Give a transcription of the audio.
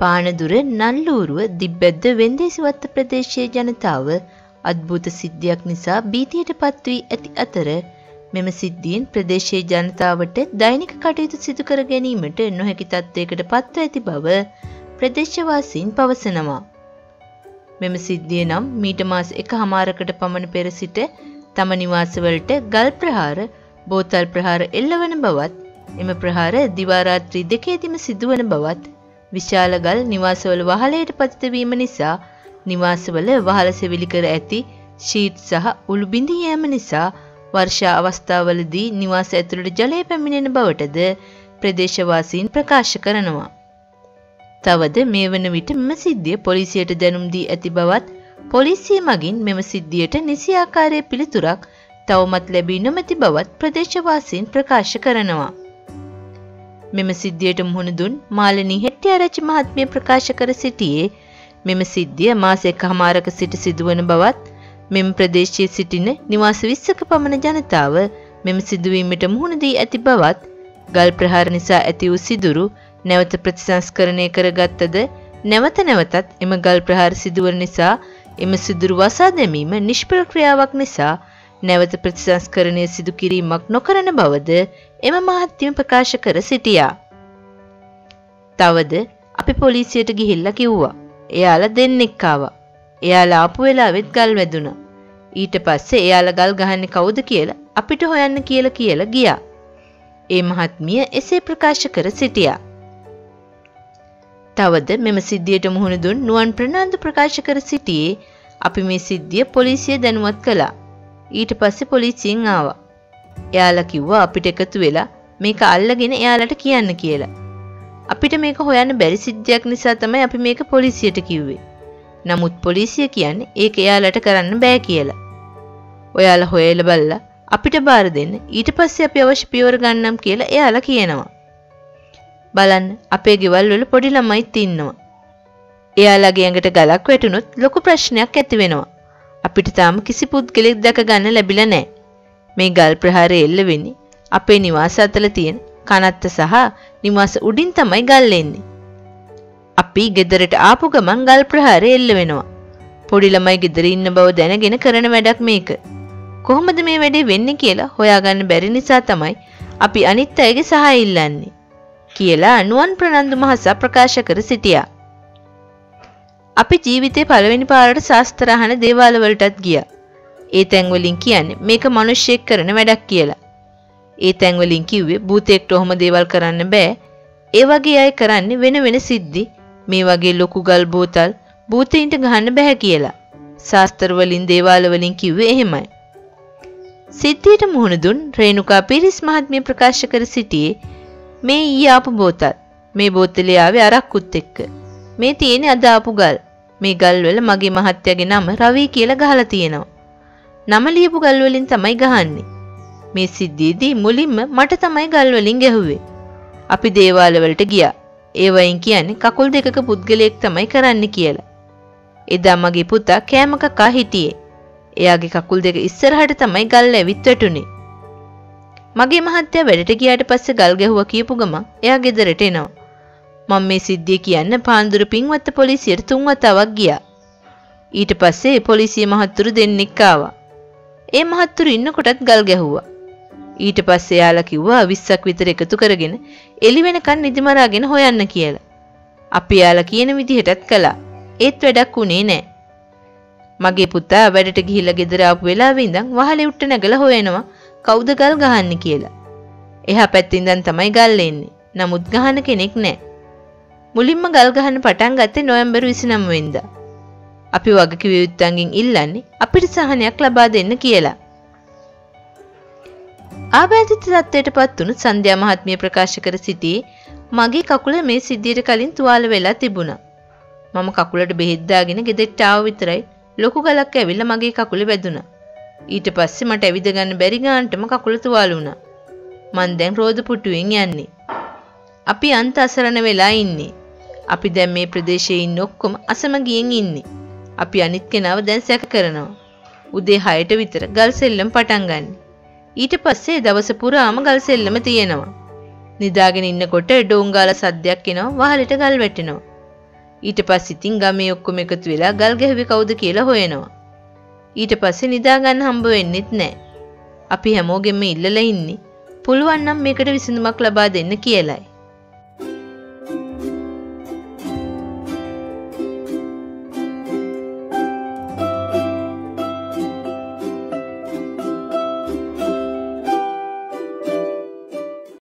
පානදුර නල්ලූරුව දිබ්බැද්ද වෙන්දේසිවත්ත ප්‍රදේශයේ ජනතාව අද්භූත සිද්ධියක් නිසා භීතියට පත් වී ඇති අතර මෙම සිද්ධියෙන් ප්‍රදේශයේ ජනතාවට දෛනික කටයුතු සිදු කර ගැනීමට නොහැකි තත්ත්වයකට පත්ව ඇති බව ප්‍රදේශවාසීන් පවසනවා. මෙම සිද්ධිය නම් මීට මාස 1මාරකට පමණ පෙර සිට තම නිවාසවලට ගල් ප්‍රහාර, බෝතල් ප්‍රහාර එල්ලවන බවත්, එම ප්‍රහාර දිවා රාත්‍රී දෙකේදීම සිදුවන බවත්, විශාල ගල් නිවාසවල වහලයට පතිත වීම නිසා නිවාසවල වහල සෙවිලි කර ඇති ෂීට් සහ උළු බිඳී යෑම නිසා වර්ෂා අවස්ථාවලදී නිවාස ඇතුළට ජලය පැමිණෙන බවටද ප්‍රදේශවාසීන් ප්‍රකාශ කරනවා. තවද මේ වන විට මෙම සිද්ධිය පොලිසියට දැනුම් දී ඇති බවත්, පොලිසිය මගින් මෙම සිද්ධියට නිසි ආකාරයේ පිළිතුරක් තවමත් ලැබී නොමැති බවත් ප්‍රදේශවාසීන් ප්‍රකාශ කරනවා. මෙම සිද්ධියට මුහුණ දුන් මාලනී හෙට්ටිආරච්චි මහත්මිය ප්‍රකාශ කර සිටියේ මෙම සිද්ධිය මාස 1මාරක සිට සිදුවන බවත්, මෙම ප්‍රදේශයේ සිටින නිවාස 20ක පමණ ජනතාව මෙම සිදුවීමට මුහුණ දී ඇති බවත්, ගල් ප්‍රහාර නිසා ඇති වූ සිදුරු නැවත ප්‍රතිසංස්කරණය කරගත්තද නැවත නැවතත් එම ගල් ප්‍රහාර සිදුවන නිසා එම සිදුරු වසා දැමීම නිෂ්පල ක්‍රියාවක් නිසා නැවත ප්‍රතිසංස්කරණය සිදු කිරීමක් නොකරන බවද එම මහත්මිය ප්‍රකාශ කර සිටියා. තවද අපි පොලිසියට ගිහිල්ලා කිව්වා. එයාලා දෙන්නෙක් ආවා. එයාලා ආපු වෙලාවෙත් ගල් වැදුනා. ඊට පස්සේ එයාලා ගල් ගහන්නේ කවුද කියලා අපිට හොයන්න කියලා ගියා. ඒ මහත්මිය එසේ ප්‍රකාශ කර සිටියා. තවද මෙම සිද්ධියට මුහුණ දුන් නුවන් ප්‍රනාන්දු ප්‍රකාශ කර සිටියේ අපි මේ සිද්ධිය පොලිසිය දැනුවත් කළා. ඊට පස්සේ පොලිසියෙන් ආවා. එයාලා කිව්වා අපිට එකතු වෙලා මේක අල්ලගෙන එයාලට කියන්න කියලා. අපිට මේක හොයන්න බැරි සිද්ධියක් නිසා තමයි අපි මේක පොලිසියට කිව්වේ. නමුත් පොලිසිය කියන්නේ ඒක එයාලට කරන්න බෑ කියලා. ඔයාලා හොයලා බලලා අපිට බාර දෙන්න. ඊට පස්සේ අපි අවශ්‍ය පියවර ගන්නම් කියලා එයාලා කියනවා. බලන්න අපේ ගෙවල් වල පොඩි ළමයිත් ඉන්නවා. එයාලගේ ඇඟට ගලක් වැටුනොත් ලොකු ප්‍රශ්නයක් ඇති වෙනවා. අපිට තාම කිසි පුද්ගලෙක් දැක ගන්න ලැබිලා නැහැ. මේ ගල් ප්‍රහාරය එල්ල වෙන්නේ අපේ නිවාස අතල තියෙන කනත්ත සහ නිවාස උඩින් තමයි ගල් එන්නේ. අපි ගෙදරට ආපු ගමන් ගල් ප්‍රහාරය එල්ල වෙනවා. පොඩි ළමයි ගෙදර ඉන්න බව දැනගෙන කරන වැඩක් මේක. කොහොමද මේ වැඩේ වෙන්නේ කියලා හොයාගන්න බැරි නිසා තමයි අපි අනිත් අයගේ සහාය ඉල්ලන්නේ කියලා නුවන් ප්‍රනන්දු මහතා ප්‍රකාශ කර සිටියා. අපි ජීවිතේ පළවෙනි පාරට ශාස්ත්‍ර අහන දේවාල වලටත් ගියා. ඒ තැන් වලින් කියන්නේ මේක මිනිස්සෙක් කරන වැඩක් කියලා. ඒ තැන් වලින් කිව්වේ භූතයෙක්ට ඔහොම දේවල් කරන්න බෑ. ඒ වගේ අය කරන්නේ වෙන සිද්ධි මේ වගේ ලොකු ගල් බෝතල් භූතයින්ට ගහන්න බෑ කියලා. ශාස්ත්‍ර වලින් දේවාල වලින් කිව්වේ එහෙමයි. සිද්ධියට මුහුණ දුන් රේණුකා පිරිස් මහත්මිය ප්‍රකාශ කර සිටියේ මේ ඊ ආපු බෝතල්. මේ බෝතලේ ආවේ අරක්කුත් එක්ක. මේ තියෙන්නේ අද ආපු ගල්. මේ ගල් වල මගේ මහත්තයාගේ නම රවි කියලා ගහලා තියෙනවා. නම ලියපු ගල් වලින් තමයි ගහන්නේ. මේ සිද්ධියේදී මුලින්ම මට තමයි ගල් වලින් ගැහුවේ. අපි දේවාල වලට ගියා. ඒ වයින් කියන්නේ කකුල් දෙකක පුද්ගලයෙක් තමයි කරන්න කියලා. එදා මගේ පුතා කෑම කකා හිටියේ. එයාගේ කකුල් දෙක ඉස්සරහට තමයි ගල් ඇවිත් වැටුනේ. මගේ මහත්තයා වැඩට ගියාට පස්සේ ගල් ගැහුවා කියපු ගමන් එයා ගෙදරට එනවා. මම මේ සිද්ධිය කියන්න පාන්දුර පින්වත්ත පොලිසියට 3 වතාවක් ගියා. ඊට පස්සේ පොලිසිය මහත්තුරු දෙන්නෙක් ආවා. ඒ මහත්තුරු ඉන්නකොටත් ගල් ගැහුවා. ඊට පස්සේ යාලා කිව්වා 20ක් විතර එකතු කරගෙන එළි වෙනකන් නිදිමරාගෙන හොයන්න කියලා. අපි යාලා කියන විදිහටත් කළා. ඒත් වැඩක් උනේ නැහැ. මගේ පුතා වැඩට ගිහිල්ලා ගෙදර ආපු වෙලාවෙ ඉඳන් වහලේ උට්ට නැගලා හොයනවා කවුද ගල් ගහන්නේ කියලා. එහා පැත්තේ ඉඳන් තමයි ගල් එන්නේ. නමුත් ගහන කෙනෙක් නැහැ. මුලින්ම ගල් ගහන්න පටන් ගත්තේ නොවැම්බර් 29 වෙනිදා. අපි වගකීම් යුත්තන්ගෙන් ඉල්ලන්නේ අපිට සහනයක් ලබා දෙන්න කියලා. ආබාධිත තත්ත්වයටපත් වුණු සන්ධ්‍යා මහත්මිය ප්‍රකාශ කර සිටියේ මගේ කකුල මේ සිද්ධියට කලින් තුවාල වෙලා තිබුණා. මම කකුලට බෙහෙත් දාගෙන ගෙදරට ආව විතරයි ලොකු ගලක් ඇවිල්ලා මගේ කකුලේ වැදුනා. ඊට පස්සේ මට ඇවිද ගන්න බැරි ගානටම කකුල තුවාල වුණා. මං දැන් රෝද පුටුවෙන් යන්නේ. අපි අන්ත අසරණ වෙලා ඉන්නේ. අපි දැන් මේ ප්‍රදේශයේ ඉන්න ඔක්කොම අසමගියෙන් ඉන්නේ. අපි අනිත් කෙනාව දැන් සැක කරනවා. උදේ 6ට විතර ගල් සෙල්ලම් පටන් ගන්න. ඊට පස්සේ දවස පුරාම ගල් සෙල්ලම තියෙනවා. නිදාගෙන ඉන්නකොට ඩෝංගාල සද්දයක් එනවා වහලෙට ගල් වැටෙනවා. ඊට පස්සේ ඉතින් ගමේ ඔක්කොම එකතු වෙලා ගල් ගැහුවේ කවුද කියලා හොයනවා. ඊට පස්සේ නිදා ගන්න හම්බ වෙන්නෙත් නැහැ. අපි හැමෝගෙම ඉල්ලලා ඉන්නේ පුළුවන් නම් මේකට විසඳුමක් ලබා දෙන්න කියලායි.